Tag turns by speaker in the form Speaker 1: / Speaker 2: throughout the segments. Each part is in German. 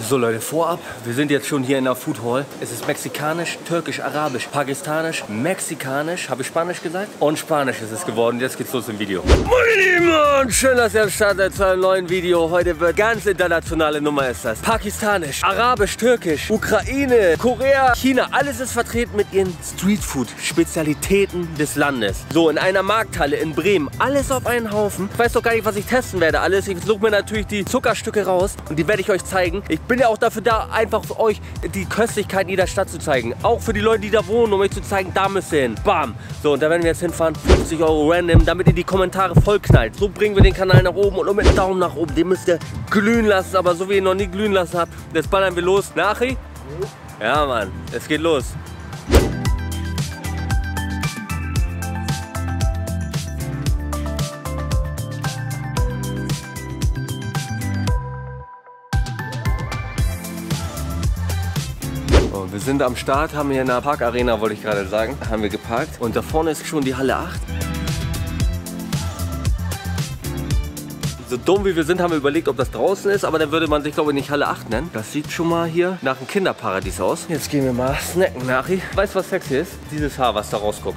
Speaker 1: So Leute, vorab, wir sind jetzt schon hier in der Food Hall. Es ist mexikanisch, türkisch, arabisch, pakistanisch, mexikanisch, habe ich Spanisch gesagt? Und Spanisch ist es geworden. Jetzt geht's los im Video. Meine Lieben, und schön, dass ihr am Start seid zu einem neuen Video. Heute wird ganz internationale Nummer ist das. Pakistanisch, arabisch, türkisch, Ukraine, Korea, China. Alles ist vertreten mit ihren Streetfood-Spezialitäten des Landes. So, in einer Markthalle in Bremen. Alles auf einen Haufen. Ich weiß doch gar nicht, was ich testen werde. Alles. Ich suche mir natürlich die Zuckerstücke raus und die werde ich euch zeigen. Ich bin ja auch dafür da, einfach für euch die Köstlichkeiten jeder Stadt zu zeigen. Auch für die Leute, die da wohnen, um euch zu zeigen, da müsst ihr hin. Bam. So, und da werden wir jetzt hinfahren. 50 € random, damit ihr die Kommentare vollknallt. So bringen wir den Kanal nach oben und mit dem Daumen nach oben. Den müsst ihr glühen lassen, aber so wie ihr noch nie glühen lassen habt. Jetzt ballern wir los. Nachi? Ja, Mann. Es geht los. Wir sind am Start, haben hier in der Parkarena, wollte ich gerade sagen, haben wir geparkt. Und da vorne ist schon die Halle 8. So dumm wie wir sind, haben wir überlegt, ob das draußen ist, aber dann würde man sich, glaube ich, nicht Halle 8 nennen. Das sieht schon mal hier nach einem Kinderparadies aus. Jetzt gehen wir mal snacken, Nachi. Weißt du, was sexy ist? Dieses Haar, was da rausguckt.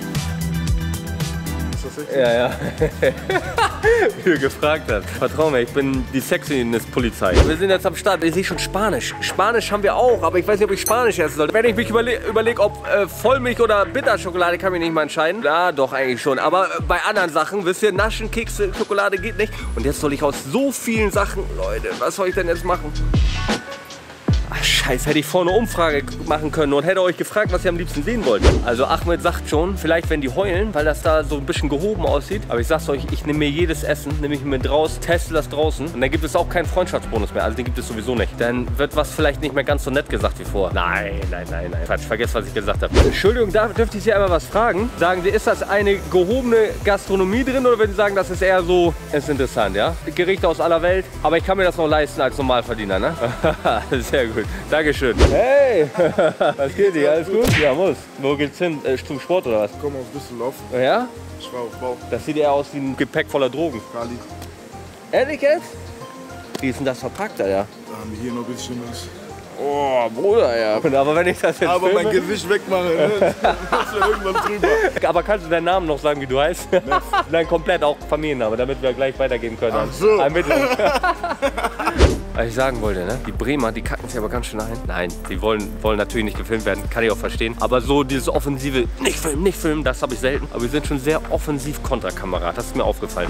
Speaker 1: Ja, ja. Wie du gefragt hast. Vertrau mir, ich bin die Sexiness-Polizei. Wir sind jetzt am Start. Ich sehe schon Spanisch. Spanisch haben wir auch, aber ich weiß nicht, ob ich Spanisch essen soll. Wenn ich mich überlege, ob Vollmilch oder Bitterschokolade, kann ich mich nicht mal entscheiden. Ja, doch, eigentlich schon. Aber bei anderen Sachen, wisst ihr, Naschen, Kekse, Schokolade geht nicht. Und jetzt soll ich aus so vielen Sachen, Leute, was soll ich denn jetzt machen? Ach, scheiße, hätte ich vorne eine Umfrage machen können und hätte euch gefragt, was ihr am liebsten sehen wollt. Also Ahmed sagt schon, vielleicht wenn die heulen, weil das da so ein bisschen gehoben aussieht. Aber ich sag's euch, ich nehme mir jedes Essen, nehme ich mir raus, teste das draußen. Und dann gibt es auch keinen Freundschaftsbonus mehr. Also den gibt es sowieso nicht. Dann wird was vielleicht nicht mehr ganz so nett gesagt wie vor. Nein, nein, nein, nein. Quatsch, vergesst, was ich gesagt habe. Entschuldigung, dürfte ich Sie einmal was fragen? Sagen Sie, ist das eine gehobene Gastronomie drin oder würden Sie sagen, das ist eher so, ist interessant, ja? Gerichte aus aller Welt, aber ich kann mir das noch leisten als Normalverdiener, ne? Sehr gut. Dankeschön. Hey, was geht dir? Alles gut? Ja, muss. Wo geht's hin? Zum Sport oder was?
Speaker 2: Ich komme aus Düsseldorf.
Speaker 1: Ja?
Speaker 2: Ich war auf Bau.
Speaker 1: Das sieht ja aus wie ein Gepäck voller Drogen.
Speaker 2: Kali.
Speaker 1: Ehrlich jetzt? Wie ist denn das verpackt, da, ja?
Speaker 2: Da haben wir hier noch ein bisschen was.
Speaker 1: Oh, Bruder, ja. Aber wenn ich das jetzt
Speaker 2: aber
Speaker 1: filme,
Speaker 2: mein Gewicht wegmache, ne? Das ist ja irgendwann drüber.
Speaker 1: Aber kannst du deinen Namen noch sagen, wie du heißt? Nein, komplett auch Familienname, damit wir gleich weitergehen können.
Speaker 2: Ach so.
Speaker 1: Was ich sagen wollte, ne? Die Bremer, die kacken sich aber ganz schön ein. Nein, die wollen natürlich nicht gefilmt werden, kann ich auch verstehen. Aber so dieses offensive, nicht filmen, das habe ich selten. Aber wir sind schon sehr offensiv Konterkamerad, das ist mir aufgefallen.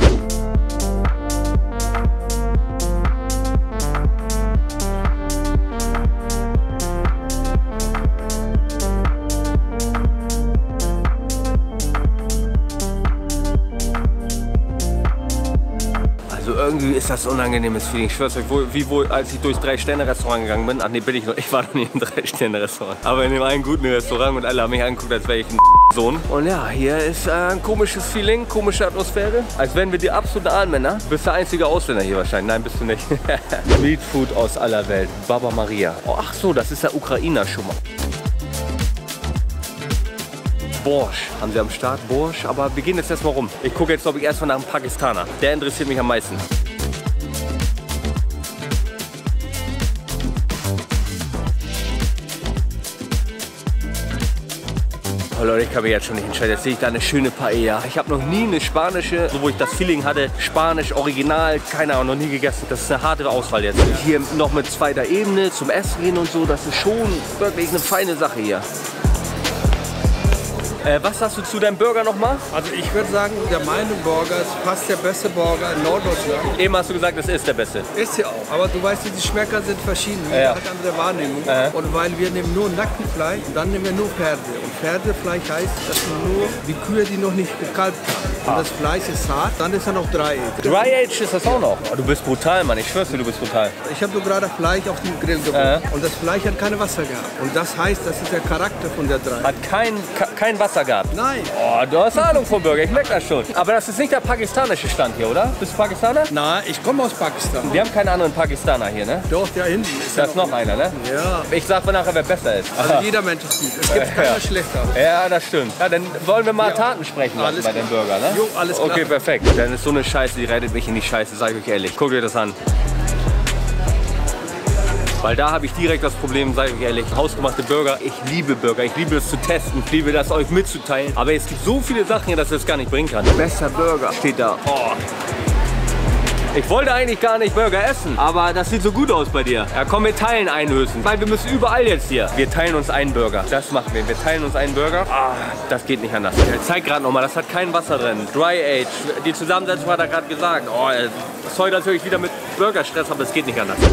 Speaker 1: Also irgendwie ist das ein unangenehmes Feeling. Ich schwör's euch, als ich durchs 3-Sterne-Restaurant gegangen bin. Ach nee, bin ich noch. Ich war noch nie im 3-Sterne-Restaurant. Aber in dem einen guten Restaurant und alle haben mich angeguckt, als wäre ich ein Sohn. Und ja, hier ist ein komisches Feeling, komische Atmosphäre. Als wären wir die absoluten Ahnmänner. Du bist der einzige Ausländer hier wahrscheinlich. Nein, bist du nicht. Streetfood aus aller Welt. Baba Maria. Oh, ach so, das ist der Ukrainer schon mal. Borsch haben sie am Start, Borsch, aber wir gehen jetzt erstmal rum. Ich gucke jetzt, glaube ich, erstmal nach einem Pakistaner. Der interessiert mich am meisten. Oh Leute, ich kann mich jetzt schon nicht entscheiden. Jetzt sehe ich da eine schöne Paella. Ich habe noch nie eine spanische, so wo ich das Feeling hatte, Spanisch, Original, keine Ahnung, noch nie gegessen. Das ist eine harte Auswahl jetzt. Hier noch mit zweiter Ebene zum Essen gehen und so, das ist schon wirklich eine feine Sache hier. Was sagst du zu deinem Burger nochmal?
Speaker 3: Also ich würde sagen, mein Burger ist fast der beste Burger in Norddeutschland.
Speaker 1: Eben hast du gesagt, das ist der beste.
Speaker 3: Ist ja auch. Aber du weißt, die Geschmäcker sind verschieden. Jeder hat andere Wahrnehmung. Und weil wir nehmen nur Nackenfleisch und dann nehmen wir nur Pferde. Und Pferdefleisch heißt, das sind nur die Kühe, die noch nicht gekalbt haben. Und das Fleisch ist hart, dann ist er noch Dry-Aged.
Speaker 1: Dry-Aged ist das auch noch? Oh, du bist brutal, Mann. Ich schwör's dir, du bist brutal.
Speaker 3: Ich habe nur gerade Fleisch auf dem Grill gebracht. Und das Fleisch hat keine Wasser gehabt. Und das heißt, das ist der Charakter von der Dry.
Speaker 1: Hat kein Wasser gehabt?
Speaker 3: Nein.
Speaker 1: Oh, du hast Ahnung vom Burger, ich merke das schon. Aber das ist nicht der pakistanische Stand hier, oder? Bist du Pakistaner?
Speaker 3: Nein, ich komme aus Pakistan.
Speaker 1: Wir haben keinen anderen Pakistaner hier, ne?
Speaker 3: Doch, da hinten ist
Speaker 1: da ist noch einer, ne?
Speaker 3: Ja.
Speaker 1: Ich sag mal nachher, wer besser ist.
Speaker 3: Also jeder Mensch ist gut. Es gibt keiner schlechter.
Speaker 1: Ja, das stimmt. Ja, dann wollen wir mal Taten sprechen lassen bei dem Burger, ne?
Speaker 3: Jo, alles klar.
Speaker 1: Okay, perfekt. Dann ist so eine Scheiße, die rettet mich in die Scheiße, sag ich euch ehrlich. Guckt euch das an. Weil da habe ich direkt das Problem, sage ich ehrlich, hausgemachte Burger. Ich liebe Burger, ich liebe es zu testen, ich liebe das euch mitzuteilen. Aber es gibt so viele Sachen hier, dass ich das gar nicht bringen kann. Bester Burger steht da. Oh. Ich wollte eigentlich gar nicht Burger essen, aber das sieht so gut aus bei dir. Ja komm, wir teilen einen höchstens, weil wir müssen überall jetzt hier. Wir teilen uns einen Burger. Das machen wir. Wir teilen uns einen Burger. Ah, das geht nicht anders. Ich zeig gerade nochmal, das hat kein Wasser drin. Dry Age. Die Zusammensetzung hat er gerade gesagt. Oh, sorry, natürlich wieder mit Burgerstress, aber es geht nicht anders.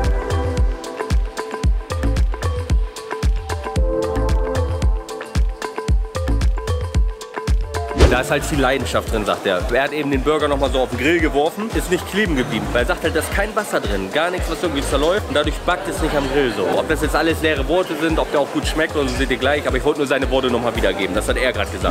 Speaker 1: Da ist halt viel Leidenschaft drin, sagt er. Er hat eben den Burger nochmal so auf den Grill geworfen, ist nicht kleben geblieben. Weil er sagt halt, da ist kein Wasser drin, gar nichts, was irgendwie zerläuft. Und dadurch backt es nicht am Grill so. Ob das jetzt alles leere Worte sind, ob der auch gut schmeckt, oder so seht ihr gleich. Aber ich wollte nur seine Worte nochmal wiedergeben. Das hat er gerade gesagt.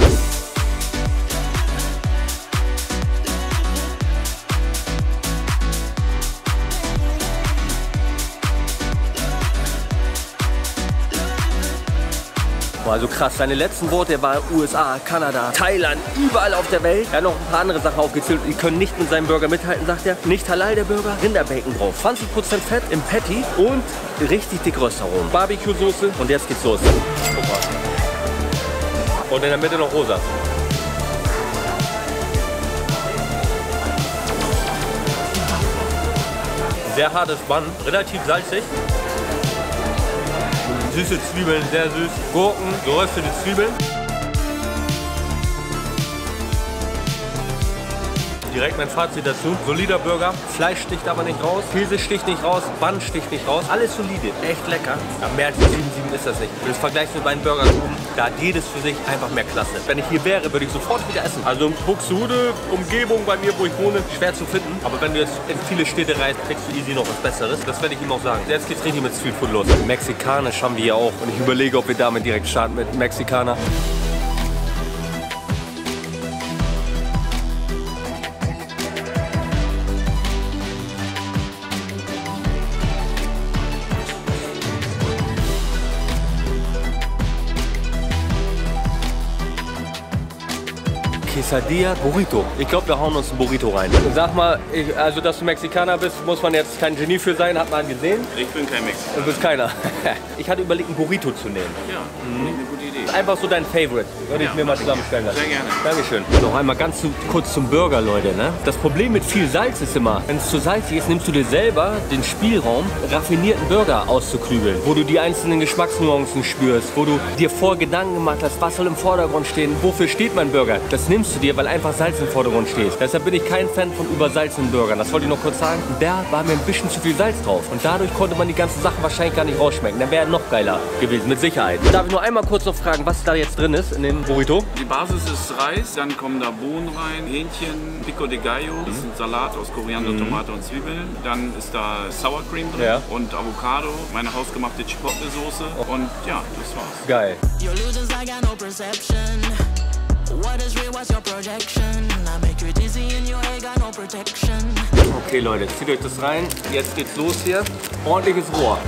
Speaker 1: Also krass, seine letzten Worte, er war USA, Kanada, Thailand, überall auf der Welt. Er hat noch ein paar andere Sachen aufgezählt. Die können nicht mit seinem Burger mithalten, sagt er. Nicht halal der Burger, Rinderbacon drauf. 20% Fett im Patty und richtig dick Röstaromen. Barbecue-Soße und jetzt geht's los. Guck mal. Und in der Mitte noch rosa. Sehr hartes Bun, relativ salzig. Süße Zwiebeln, sehr süß. Gurken, geröstete Zwiebeln. Direkt mein Fazit dazu. Solider Burger. Fleisch sticht aber nicht raus. Käse sticht nicht raus. Bun sticht nicht raus. Alles solide. Echt lecker. Ja, mehr als 7,7 ist das nicht. Wenn du es vergleichst mit meinen Burgern oben, da hat jedes für sich einfach mehr Klasse. Wenn ich hier wäre, würde ich sofort wieder essen. Also Buxtehude, Umgebung bei mir, wo ich wohne, schwer zu finden. Aber wenn du jetzt in viele Städte reist, kriegst du easy noch was Besseres. Das werde ich ihm auch sagen. Jetzt geht's richtig mit Streetfood los. Mexikanisch haben wir hier auch. Und ich überlege, ob wir damit direkt starten mit Mexikaner. Quesadilla Burrito. Ich glaube, wir hauen uns ein Burrito rein. Sag mal, also dass du Mexikaner bist, muss man jetzt kein Genie für sein, hat man gesehen.
Speaker 2: Ich bin kein Mexikaner.
Speaker 1: Du bist keiner. Ich hatte überlegt, ein Burrito zu nehmen.
Speaker 2: Ja, eine gute Idee.
Speaker 1: Einfach so dein Favorite. Würde ich mir mal zusammenstellen lassen.
Speaker 2: Sehr gerne.
Speaker 1: Dankeschön. Noch einmal ganz kurz zum Burger, Leute. Ne? Das Problem mit viel Salz ist immer, wenn es zu salzig ist, nimmst du dir selber den Spielraum, raffinierten Burger auszuklügeln. Wo du die einzelnen Geschmacksnuancen spürst, wo du dir vor Gedanken gemacht hast, was soll im Vordergrund stehen, wofür steht mein Burger. Das nimmst du dir, weil einfach Salz im Vordergrund steht. Deshalb bin ich kein Fan von übersalzenen Burgern. Das wollte ich noch kurz sagen. Da war mir ein bisschen zu viel Salz drauf. Und dadurch konnte man die ganzen Sachen wahrscheinlich gar nicht rausschmecken. Dann wäre er noch geiler gewesen, mit Sicherheit. Darf ich nur einmal kurz noch fragen, was da jetzt drin ist in dem Burrito?
Speaker 2: Die Basis ist Reis, dann kommen da Bohnen rein, Hähnchen, Pico de Gallo, das ist ein Salat aus Koriander, Tomate und Zwiebeln. Dann ist da Sour Cream drin und Avocado, meine hausgemachte Chipotle-Soße und ja, das war's.
Speaker 1: Geil. Okay Leute, zieht euch das rein. Jetzt geht's los hier. Ordentliches Rohr.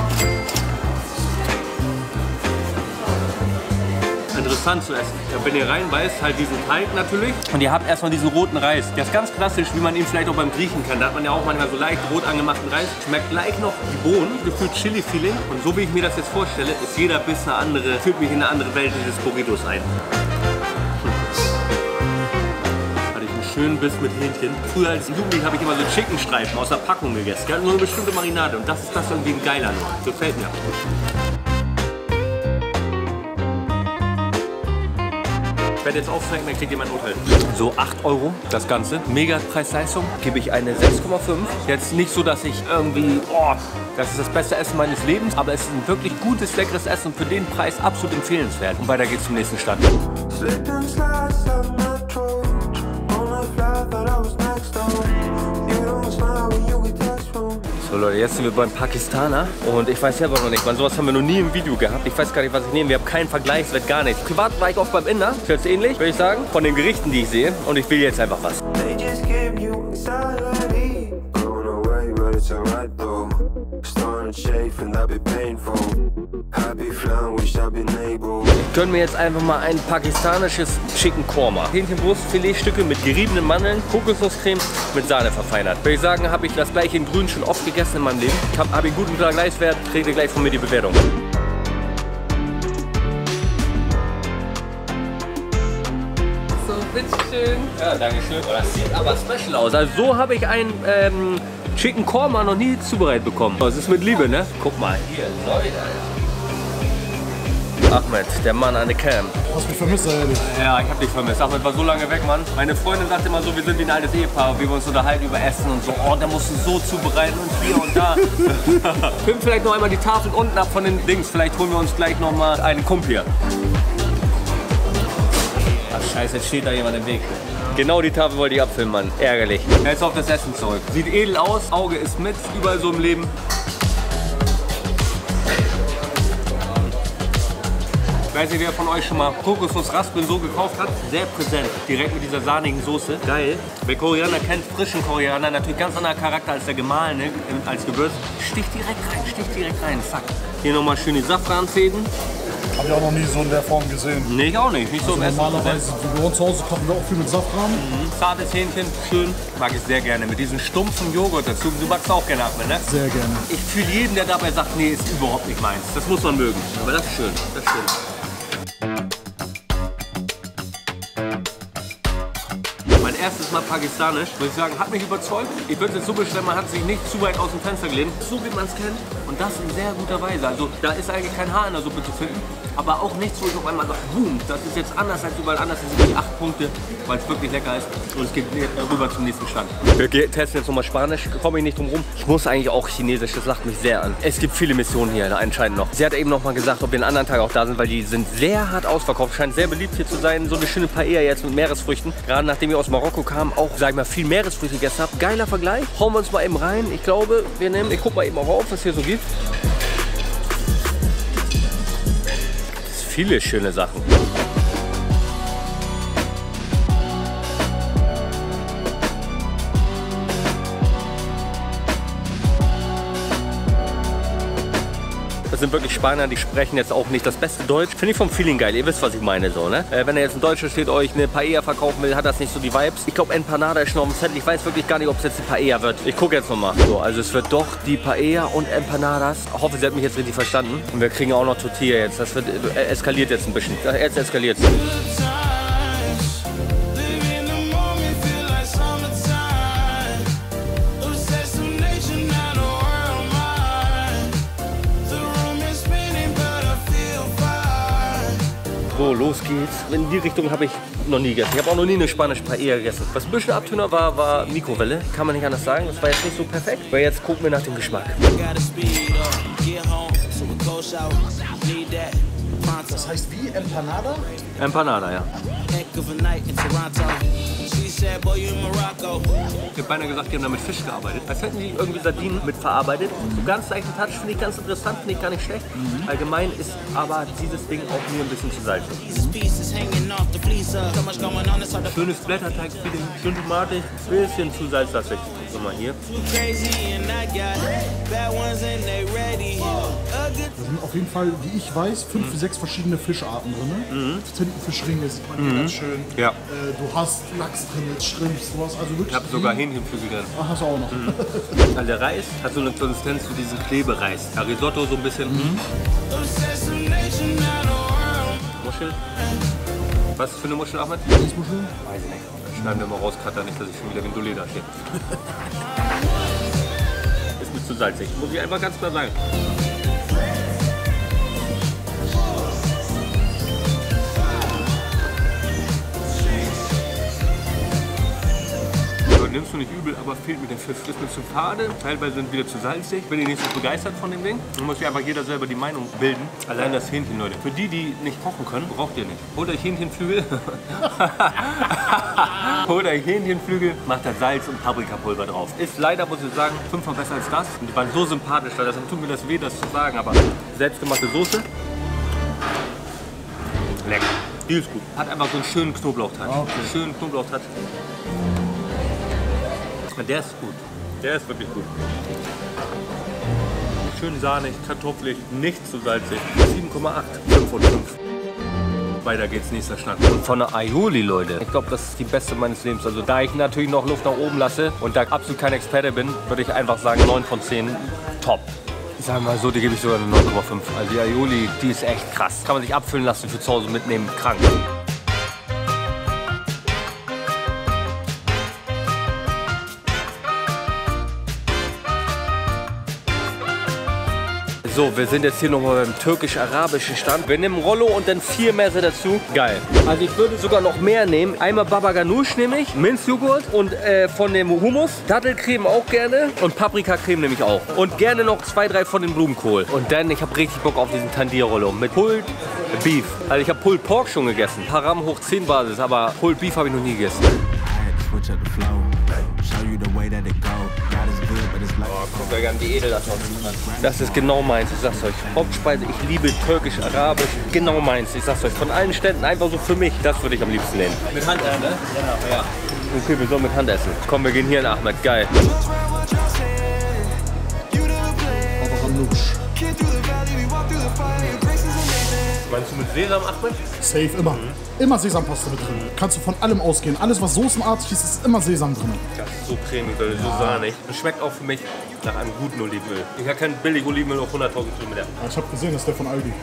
Speaker 1: Interessant zu essen. Wenn ihr reinbeißt, halt diesen Teig natürlich. Und ihr habt erstmal diesen roten Reis. Der ist ganz klassisch, wie man ihn vielleicht auch beim Griechen kann. Da hat man ja auch manchmal so leicht rot angemachten Reis. Schmeckt gleich noch die Bohnen, gefühlt Chili-Feeling. Und so wie ich mir das jetzt vorstelle, ist jeder Biss eine andere, führt mich in eine andere Welt dieses Burritos ein. Hatte ich einen schönen Biss mit Hähnchen. Früher als Jugendlich habe ich immer so Chickenstreifen aus der Packung gegessen. Die hatten nur eine bestimmte Marinade und das ist das irgendwie ein geiler nur. Gefällt mir. Ich werde jetzt aufzeigen, dann kriegt ihr mein Urteil. So 8 Euro das Ganze. Mega Preis-Leistung. Gebe ich eine 6,5. Jetzt nicht so, dass ich irgendwie, oh, das ist das beste Essen meines Lebens, aber es ist ein wirklich gutes, leckeres Essen und für den Preis absolut empfehlenswert. Und weiter geht's zum nächsten Stand. So Leute, jetzt sind wir beim Pakistaner und ich weiß selber noch nicht, man, sowas haben wir noch nie im Video gehabt. Ich weiß gar nicht, was ich nehme, wir haben keinen Vergleichswert, gar nichts. Privat war ich oft beim Inder, ist jetzt ähnlich, würde ich sagen, von den Gerichten, die ich sehe und ich will jetzt einfach was. Ich gönne mir jetzt einfach mal ein pakistanisches Chicken Korma. Hähnchenbrustfiletstücke mit geriebenen Mandeln, Kokosnusscreme mit Sahne verfeinert. Würde ich sagen, habe ich das gleiche in Grün schon oft gegessen in meinem Leben. Ich habe einen guten Vergleichswert, kriegt ihr gleich von mir die Bewertung.
Speaker 4: So, bitteschön.
Speaker 1: Ja, danke schön. Oh, das sieht aber special aus. Also so habe ich einen Chicken Korma noch nie zubereitet bekommen. Das ist mit Liebe, ne? Guck mal, hier, Leute. Ahmed, der Mann an der Cam.
Speaker 5: Hast mich vermisst, ehrlich?
Speaker 1: Ja, ich hab dich vermisst. Ahmed war so lange weg, Mann. Meine Freundin sagte immer so, wir sind wie ein altes Ehepaar, wie wir uns unterhalten über Essen und so. Oh, da musst du so zubereiten und hier und da. Film vielleicht noch einmal die Tafel unten ab von den Dings. Vielleicht holen wir uns gleich noch mal einen Kumpel hier. Ach scheiße, jetzt steht da jemand im Weg. Genau die Tafel wollte ich abfilmen, Mann. Ärgerlich. Jetzt auf das Essen zurück. Sieht edel aus, Auge ist mit, überall so im Leben. Ich weiß nicht, wer von euch schon mal Kokosnuss-Raspeln so gekauft hat. Sehr präsent, direkt mit dieser sahnigen Soße. Geil. Wer Koriander kennt, frischen Koriander, natürlich ganz anderer Charakter als der gemahlene, als Gewürz. Sticht direkt rein, zack. Hier nochmal schön die Safranfäden.
Speaker 5: Hab ich auch noch nie so in der Form gesehen.
Speaker 1: Nee, ich auch nicht. Nicht so im Essen.
Speaker 5: Normalerweise, bei uns zu Hause kochen wir auch viel mit Safran.
Speaker 1: Zartes Hähnchen, schön. Mag ich sehr gerne. Mit diesem stumpfen Joghurt dazu. Du magst auch gerne Ahmed, ne?
Speaker 5: Sehr gerne.
Speaker 1: Ich fühle jeden, der dabei sagt, nee, ist überhaupt nicht meins. Das muss man mögen. Aber das ist schön. Das ist schön. Mein erstes Mal pakistanisch, muss ich sagen, hat mich überzeugt. Ich würde es jetzt so beschreiben, man hat sich nicht zu weit aus dem Fenster gelehnt. So wie man es kennt und das in sehr guter Weise. Also da ist eigentlich kein Haar in der Suppe zu finden, aber auch nichts, wo ich auf einmal sage, boom, das ist jetzt anders als überall anders. Das sind die 8 Punkte, weil es wirklich lecker ist und es geht rüber zum nächsten Stand. Wir testen jetzt nochmal Spanisch, komme ich nicht drum rum. Ich muss eigentlich auch Chinesisch, das lacht mich sehr an. Es gibt viele Missionen hier anscheinend noch. Sie hat eben noch mal gesagt, ob wir einen anderen Tag auch da sind, weil die sind sehr hart ausverkauft. Scheint sehr beliebt hier zu sein. So eine schöne Paella jetzt mit Meeresfrüchten. Gerade nachdem wir aus Marokko kamen, auch, sag ich mal, viel Meeresfrüchte gegessen haben. Geiler Vergleich. Hauen wir uns mal eben rein. Ich glaube, ich guck mal eben auch auf, was hier so gibt. Das sind viele schöne Sachen. Das sind wirklich Spanier, die sprechen jetzt auch nicht das beste Deutsch. Finde ich vom Feeling geil, ihr wisst, was ich meine, so, ne? Wenn er jetzt ein Deutscher steht, euch eine Paella verkaufen will, hat das nicht so die Vibes. Ich glaube, Empanada ist schon auf dem Zettel. Ich weiß wirklich gar nicht, ob es jetzt die Paella wird. Ich gucke jetzt nochmal. So, also es wird doch die Paella und Empanadas. Ich hoffe, sie hat mich jetzt richtig verstanden. Und wir kriegen auch noch Tortilla jetzt. Das wird eskaliert jetzt ein bisschen. Jetzt eskaliert es. So, los geht's. In die Richtung habe ich noch nie gegessen. Ich habe auch noch nie eine spanische Paella gegessen. Was ein bisschen Abtöner war Mikrowelle. Kann man nicht anders sagen. Das war jetzt nicht so perfekt. Aber jetzt gucken wir nach dem Geschmack.
Speaker 5: Das heißt wie Empanada?
Speaker 1: Empanada, ja. Ich habe beinahe gesagt, die haben da mit Fisch gearbeitet. Als hätten die irgendwie Sardinen mit verarbeitet. So ganz leichten Touch, finde ich ganz interessant, finde ich gar nicht schlecht. Allgemein ist aber dieses Ding auch mir ein bisschen zu salzig. Schönes Blätterteig-Feeling, schön tomatig, bisschen zu salzlastig. Guck mal hier.
Speaker 5: Da sind auf jeden Fall, wie ich weiß, 5, 6 verschiedene Fischarten drin. Tintenfischringe sieht man hier ganz schön.
Speaker 1: Ja.
Speaker 5: Du hast Lachs drin, Shrimps, du hast also wirklich.
Speaker 1: Ich habe sogar Hähnchenflügel drin.
Speaker 5: Ach, hast du auch noch.
Speaker 1: Also der Reis hat so eine Konsistenz zu diesem Klebereis. Ja, Risotto so ein bisschen. Muschel. Was ist für eine Muschel, Ahmed?
Speaker 5: Muschel?
Speaker 1: Weiß ich nicht. Schneiden wir mal raus, Kater, nicht, dass ich schon wieder wie ein Dulé da stehe. Ist mir zu salzig, muss ich einfach ganz klar sagen. Nimmst du nicht übel, aber fehlt mir der Fisch. Ist mir zu fade, teilweise sind wieder zu salzig. Bin ich nicht so begeistert von dem Ding. Da muss sich einfach jeder selber die Meinung bilden. Allein das Hähnchen, Leute. Für die, die nicht kochen können, braucht ihr nicht. Holt euch Hähnchenflügel. Holt euch Hähnchenflügel, macht da Salz und Paprikapulver drauf. Ist leider, muss ich sagen, 5-mal besser als das. Und die waren so sympathisch, weil das tut mir das weh, das zu sagen. Aber selbstgemachte Soße. Lecker. Die ist gut. Hat einfach so einen schönen Knoblauch-Touch.
Speaker 5: Okay.
Speaker 1: Schönen Knoblauch-Touch. Der ist gut. Der ist wirklich gut. schön sahnig, kartoffelig, nicht zu salzig. 7,8, 5 und 5. Weiter geht's, nächster Schnack. Und von der Aioli, Leute. Ich glaube, das ist die beste meines Lebens. Also da ich natürlich noch Luft nach oben lasse und da absolut kein Experte bin, würde ich einfach sagen 9 von 10. Top. Ich sage mal so, die gebe ich sogar eine 9,5. Also die Aioli, die ist echt krass. Kann man sich abfüllen lassen, für zu Hause mitnehmen, krank. So, wir sind jetzt hier nochmal beim türkisch-arabischen Stand. Wir nehmen Rollo und dann 4 Messer dazu. Geil. Also ich würde sogar noch mehr nehmen. Einmal Baba Ganoush nehme ich, Minzjoghurt und von dem Hummus. Dattelcreme auch gerne und Paprikacreme nehme ich auch. Und gerne noch 2, 3 von den Blumenkohl. Und dann, ich habe richtig Bock auf diesen Tandir-Rollo mit Pulled Beef. Also ich habe Pulled Pork schon gegessen. Haram hoch 10 Basis, aber Pulled Beef habe ich noch nie gegessen. Oh, guckt euch an, wie edel das aussieht. Das ist genau meins, ich sag's euch. Hauptspeise, ich liebe türkisch-arabisch, genau meins. Ich sag's euch, von allen Ständen einfach so für mich, das würde ich am liebsten nehmen. Mit Hand essen, ne? Genau, ja. Okay, wir sollen mit Hand essen. Komm, wir gehen hier in Ahmed, geil. Meinst du mit Sesam, Ahmed?
Speaker 5: Safe, immer. Immer Sesampaste mit drin. Kannst du von allem ausgehen. Alles, was soßenartig ist, ist immer Sesam drin.
Speaker 1: Das ist so cremig, Leute, so sahnig. Das schmeckt auch für mich nach einem guten Olivenöl. Ich habe kein billig Olivenöl auf 100.000 Kilometer.
Speaker 5: Ja, ich habe gesehen, das ist der von Aldi.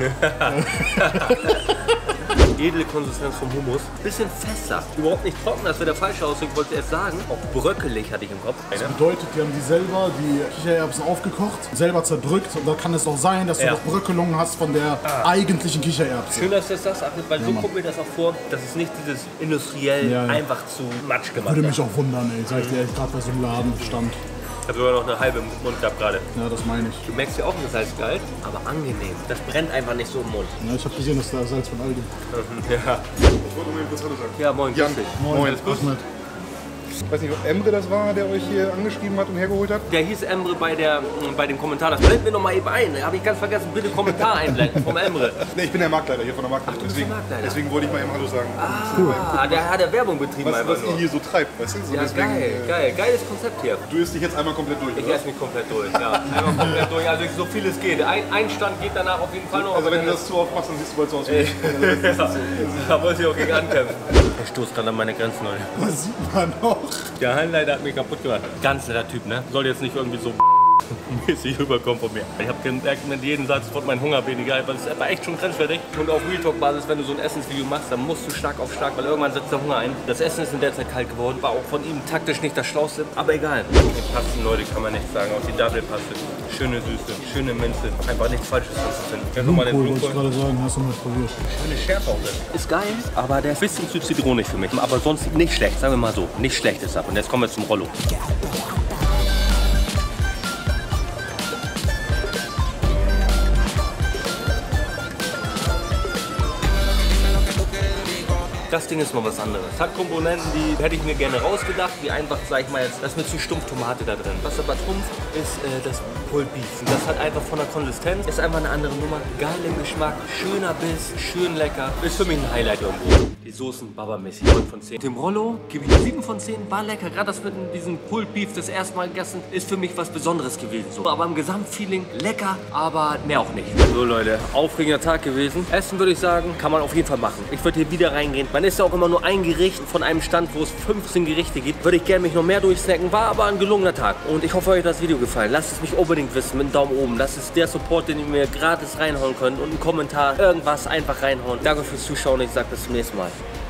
Speaker 1: Edle Konsistenz vom Hummus. Bisschen fester. Überhaupt nicht trocken, das wäre der falsche Ausdruck, wollte ich erst sagen. Auch bröckelig hatte ich im Kopf.
Speaker 5: Das bedeutet, die haben die selber, die Kichererbsen aufgekocht, selber zerdrückt. Und da kann es auch sein, dass du noch Bröckelungen hast von der eigentlichen Kichererbse.
Speaker 1: Schön, dass du das sagst, weil so kommt mir das auch vor, dass es nicht dieses industriell einfach zu matsch gemacht
Speaker 5: Würde mich auch wundern, ey. Sag ich dir, gerade bei so einem Laden stand.
Speaker 1: Ich habe sogar noch eine halbe im Mund gehabt gerade.
Speaker 5: Ja, das meine ich.
Speaker 1: Du merkst ja auch ein Salzgehalt, aber angenehm. Das brennt einfach nicht so im Mund.
Speaker 5: Ja, ich habe gesehen, dass da Salz von Aldi.
Speaker 1: Ja.
Speaker 6: Ich wollte nur kurz Hallo sagen.
Speaker 1: Ja, moin.
Speaker 6: Jan.
Speaker 5: Moin, Ahmed.
Speaker 6: Ich weiß nicht, ob Emre das war, der euch hier angeschrieben hat und hergeholt hat.
Speaker 1: Der hieß Emre bei dem Kommentar. Das blenden wir noch mal eben ein. Habe ich ganz vergessen. Bitte Kommentar einblenden vom Emre.
Speaker 6: Ne, ich bin der Marktleiter hier von der Marktleiter.
Speaker 1: Ach, du bist der Marktleiter.
Speaker 6: Deswegen wollte ich mal eben Hallo sagen.
Speaker 1: Der hat ja Werbung betrieben.
Speaker 6: Was ihr hier so treibt, weißt du? So
Speaker 1: ja,
Speaker 6: deswegen,
Speaker 1: geil. Geiles Konzept hier.
Speaker 6: Du isst dich jetzt einmal komplett durch,
Speaker 1: Ich
Speaker 6: oder?
Speaker 1: esse mich komplett durch, ja. Einmal komplett durch, also so viel es geht. Ein Stand geht danach auf jeden Fall noch.
Speaker 6: Also wenn du das zu oft machst, dann siehst du bald so aus wie ich.
Speaker 1: Da muss ich auch gegen ankämpfen. Ich stoße gerade an meine Grenzen, Leute.
Speaker 5: Das sieht man auch.
Speaker 1: Der Hallenleiter hat mich kaputt gemacht. Ganz netter Typ, ne? Soll jetzt nicht irgendwie so mäßig rüberkommen von mir. Ich habe gemerkt mit jedem Satz wird mein Hunger weniger, weil es ist aber echt schon grenzwertig. Und auf Real Talk Basis, wenn du so ein Essensvideo machst, dann musst du stark auf stark, weil irgendwann setzt der Hunger ein. Das Essen ist in der Zeit kalt geworden, war auch von ihm taktisch nicht das Schlauste, aber egal. Die Pasten, Leute, kann man nicht sagen, auch die Double-Paste. Schöne Süße, schöne Minze, einfach nichts Falsches dran zu finden.
Speaker 5: Blumenkohl, wollte ich gerade sagen, hast du mal probiert.
Speaker 1: Schöne Schärfe auch drin. Ist geil, aber der ist ein bisschen zu zitronig für mich. Aber sonst nicht schlecht, sagen wir mal so. Nicht schlecht ist das. Und jetzt kommen wir zum Rollo. Das Ding ist mal was anderes. Hat Komponenten, die hätte ich mir gerne rausgedacht, wie einfach, sag ich mal jetzt, das ist mir zu stumpf Tomate da drin. Was aber trumpf ist das Pulled Beef. Und das hat einfach von der Konsistenz, ist einfach eine andere Nummer. Geil im Geschmack, schöner Biss, schön lecker. Ist für mich ein Highlight irgendwo. Die Soßen babamäßig, 9 von 10. Dem Rollo gebe ich 7 von 10, war lecker. Gerade das mit diesem Pulled Beef das erste Mal gegessen, ist für mich was Besonderes gewesen. So. Aber im Gesamtfeeling lecker, aber mehr auch nicht. So Leute, aufregender Tag gewesen. Essen würde ich sagen, kann man auf jeden Fall machen. Ich würde hier wieder reingehen. Man isst ja auch immer nur ein Gericht von einem Stand, wo es 15 Gerichte gibt. Würde ich gerne mich noch mehr durchsnacken. War aber ein gelungener Tag. Und ich hoffe, euch hat das Video gefallen. Lasst es mich unbedingt wissen mit einem Daumen oben. Das ist der Support, den ihr mir gratis reinhauen könnt. Und einen Kommentar, irgendwas einfach reinhauen. Danke fürs Zuschauen. Ich sage bis zum nächsten Mal.